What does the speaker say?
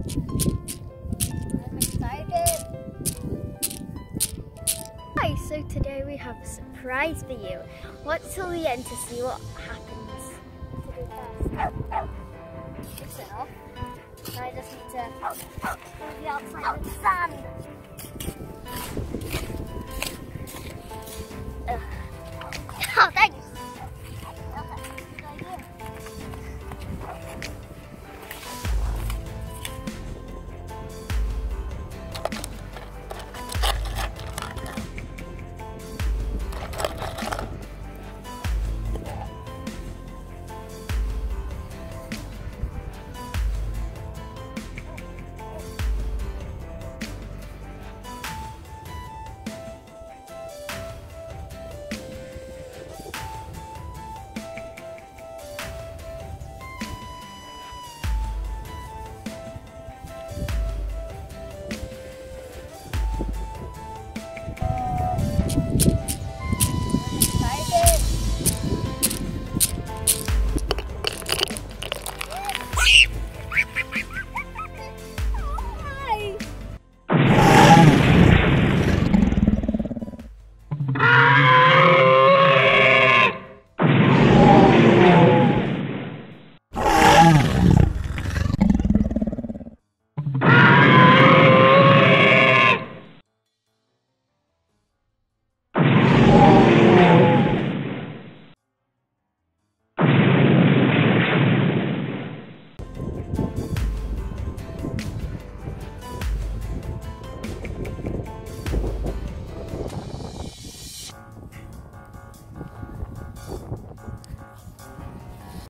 I'm excited. Hi, so today we have a surprise for you. Watch till the end to see what happens. This it off. Now I just need to move the outside with sand. Oh, thanks. Okay, good idea. Ah!